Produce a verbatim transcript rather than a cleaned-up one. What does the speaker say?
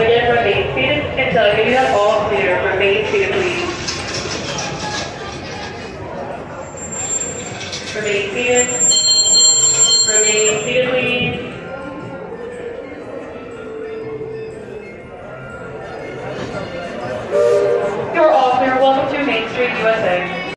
Again, remain seated until I give you that all clear. Remain seated, please.